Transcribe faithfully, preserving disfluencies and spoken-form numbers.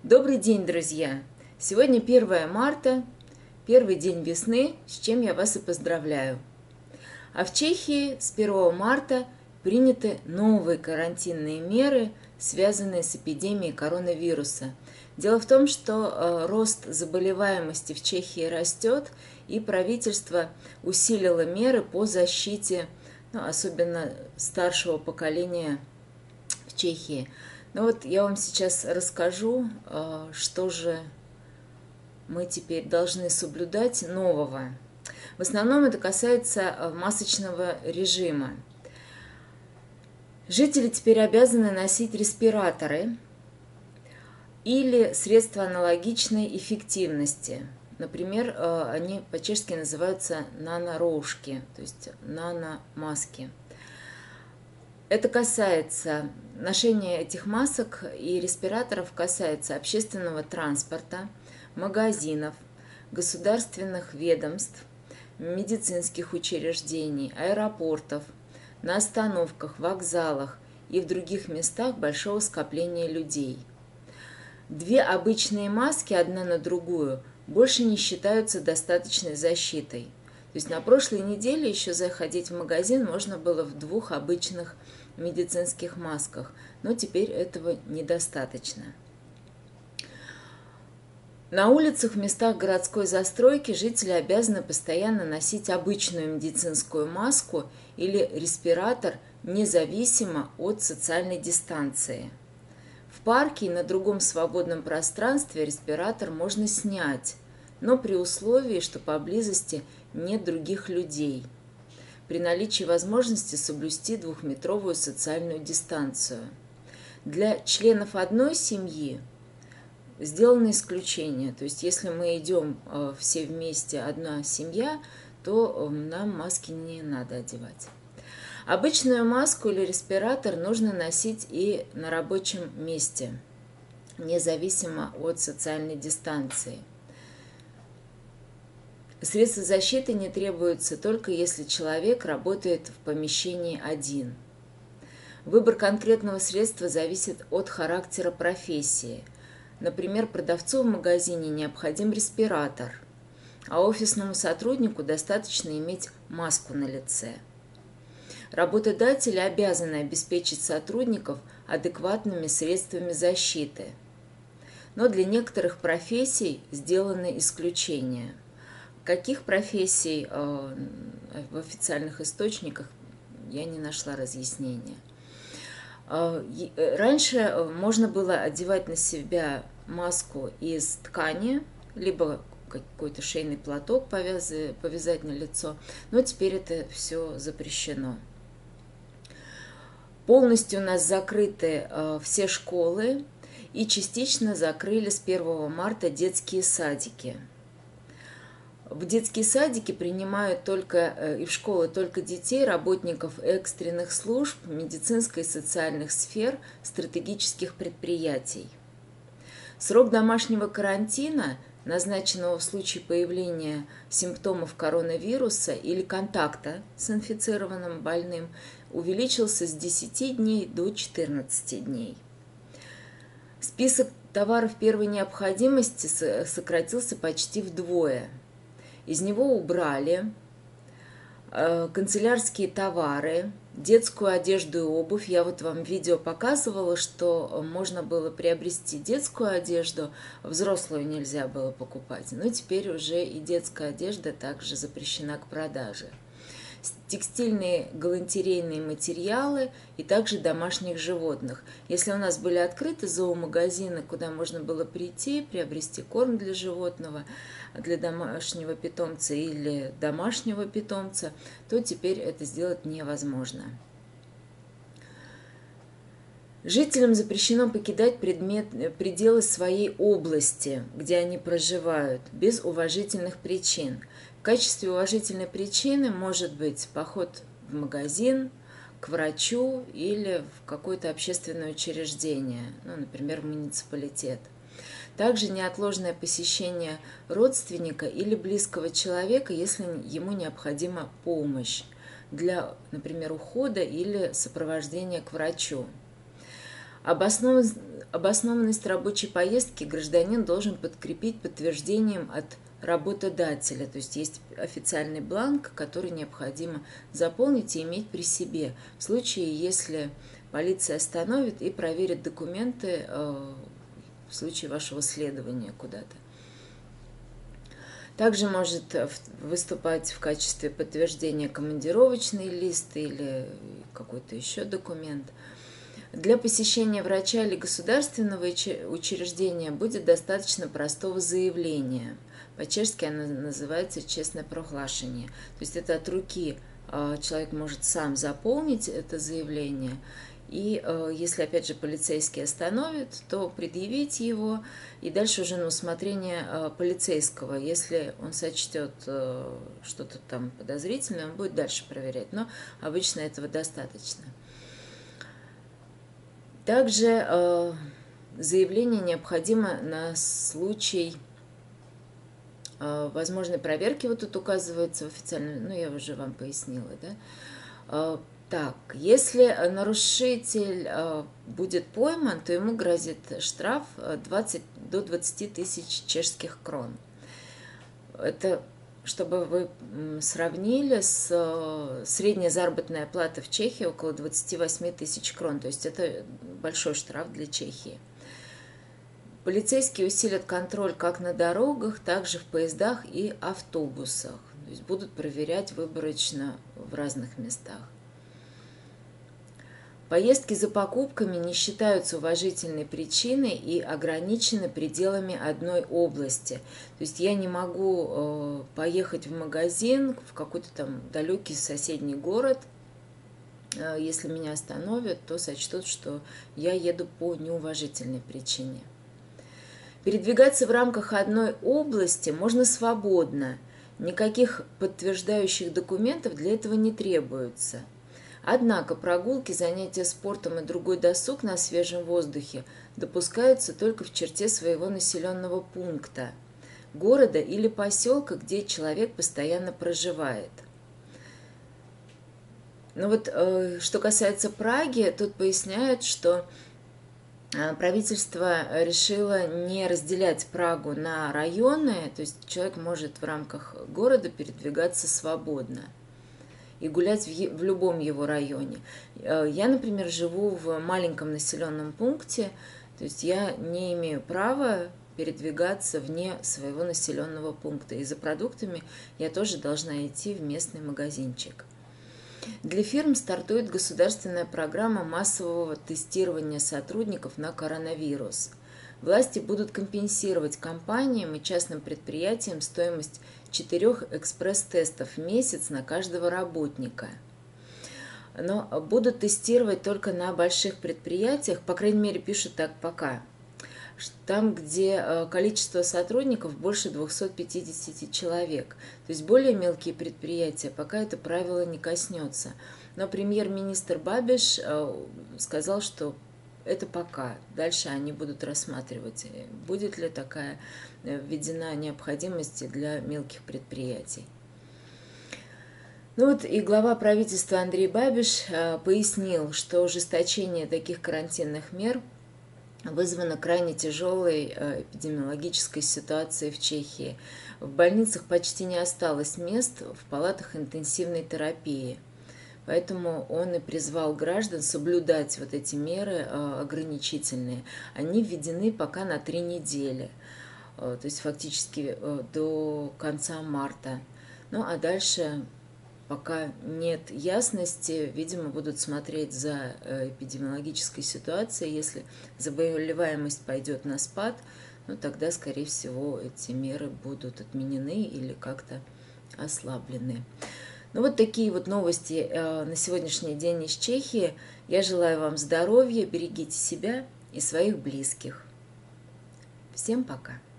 Добрый день, друзья! Сегодня первое марта, первый день весны, с чем я вас и поздравляю. А в Чехии с первого марта приняты новые карантинные меры, связанные с эпидемией коронавируса. Дело в том, что рост заболеваемости в Чехии растет, и правительство усилило меры по защите, ну, особенно старшего поколения в Чехии. Ну вот я вам сейчас расскажу, что же мы теперь должны соблюдать нового. В основном это касается масочного режима. Жители теперь обязаны носить респираторы или средства аналогичной эффективности. Например, они по-чешски называются нанорошки, то есть наномаски. Это касается, ношения этих масок и респираторов касается общественного транспорта, магазинов, государственных ведомств, медицинских учреждений, аэропортов, на остановках, вокзалах и в других местах большого скопления людей. Две обычные маски, одна на другую, больше не считаются достаточной защитой. То есть на прошлой неделе еще заходить в магазин можно было в двух обычных медицинских масках, но теперь этого недостаточно. На улицах в местах городской застройки жители обязаны постоянно носить обычную медицинскую маску или респиратор, независимо от социальной дистанции. В парке и на другом свободном пространстве респиратор можно снять, но при условии, что поблизости нет других людей, при наличии возможности соблюсти двухметровую социальную дистанцию. Для членов одной семьи сделано исключение, то есть если мы идем все вместе, одна семья, то нам маски не надо одевать. Обычную маску или респиратор нужно носить и на рабочем месте, независимо от социальной дистанции. Средства защиты не требуются только если человек работает в помещении один. Выбор конкретного средства зависит от характера профессии. Например, продавцу в магазине необходим респиратор, а офисному сотруднику достаточно иметь маску на лице. Работодатели обязаны обеспечить сотрудников адекватными средствами защиты. Но для некоторых профессий сделаны исключения. Каких профессий в официальных источниках я не нашла разъяснения. Раньше можно было одевать на себя маску из ткани, либо какой-то шейный платок повязать на лицо, но теперь это все запрещено. Полностью у нас закрыты все школы и частично закрыли с первого марта детские садики. В детские садики принимают только и в школы только детей, работников экстренных служб, медицинской и социальных сфер, стратегических предприятий. Срок домашнего карантина, назначенного в случае появления симптомов коронавируса или контакта с инфицированным больным, увеличился с десяти дней до четырнадцати дней. Список товаров первой необходимости сократился почти вдвое. Из него убрали канцелярские товары, детскую одежду и обувь. Я вот вам видео показывала, что можно было приобрести детскую одежду, взрослую нельзя было покупать. Но теперь уже и детская одежда также запрещена к продаже. Текстильные, галантерейные материалы и также домашних животных. Если у нас были открыты зоомагазины, куда можно было прийти, приобрести корм для животного, для домашнего питомца или домашнего питомца, то теперь это сделать невозможно. Жителям запрещено покидать предмет, пределы своей области, где они проживают, без уважительных причин. В качестве уважительной причины может быть поход в магазин, к врачу или в какое-то общественное учреждение, ну, например, в муниципалитет. Также неотложное посещение родственника или близкого человека, если ему необходима помощь для, например, ухода или сопровождения к врачу. Обоснованность, обоснованность рабочей поездки гражданин должен подкрепить подтверждением от работодателя. То есть есть официальный бланк, который необходимо заполнить и иметь при себе. В случае, если полиция остановит и проверит документы в случае вашего следования куда-то. Также может выступать в качестве подтверждения командировочный лист или какой-то еще документ. Для посещения врача или государственного учреждения будет достаточно простого заявления. По-чешски оно называется «честное проглашение». То есть это от руки человек может сам заполнить это заявление. И если, опять же, полицейский остановит, то предъявить его, и дальше уже на усмотрение полицейского. Если он сочтет что-то там подозрительное, он будет дальше проверять, но обычно этого достаточно. Также заявление необходимо на случай возможной проверки, вот тут указывается в официальном, ну я уже вам пояснила, да. Так, если нарушитель будет пойман, то ему грозит штраф двадцать до двадцати тысяч чешских крон. Это, чтобы вы сравнили, с средняя заработная плата в Чехии около двадцати восьми тысяч крон. То есть это большой штраф для Чехии. Полицейские усилят контроль как на дорогах, так и в поездах и автобусах. То есть будут проверять выборочно в разных местах. Поездки за покупками не считаются уважительной причиной и ограничены пределами одной области. То есть я не могу э, поехать в магазин в какой-то там далекий соседний город. Э, если меня остановят, то сочтут, что я еду по неуважительной причине. Передвигаться в рамках одной области можно свободно. Никаких подтверждающих документов для этого не требуется. Однако прогулки, занятия спортом и другой досуг на свежем воздухе допускаются только в черте своего населенного пункта, города или поселка, где человек постоянно проживает. Но вот что касается Праги, тут поясняют, что правительство решило не разделять Прагу на районы, то есть человек может в рамках города передвигаться свободно и гулять в любом его районе. Я, например, живу в маленьком населенном пункте, то есть я не имею права передвигаться вне своего населенного пункта. И за продуктами я тоже должна идти в местный магазинчик. Для фирм стартует государственная программа массового тестирования сотрудников на коронавирус. Власти будут компенсировать компаниям и частным предприятиям стоимость четырех экспресс-тестов в месяц на каждого работника. Но будут тестировать только на больших предприятиях, по крайней мере, пишут так пока. Там, где количество сотрудников больше двухсот пятидесяти человек. То есть более мелкие предприятия пока это правило не коснется. Но премьер-министр Бабиш сказал, что это пока. Дальше они будут рассматривать, будет ли такая введена необходимость для мелких предприятий. Ну вот и глава правительства Андрей Бабиш пояснил, что ужесточение таких карантинных мер вызвано крайне тяжелой эпидемиологической ситуацией в Чехии. В больницах почти не осталось мест в палатах интенсивной терапии. Поэтому он и призвал граждан соблюдать вот эти меры ограничительные. Они введены пока на три недели, то есть фактически до конца марта. Ну а дальше, пока нет ясности, видимо, будут смотреть за эпидемиологической ситуацией. Если заболеваемость пойдет на спад, ну тогда, скорее всего, эти меры будут отменены или как-то ослаблены. Ну вот такие вот новости на сегодняшний день из Чехии. Я желаю вам здоровья, берегите себя и своих близких. Всем пока!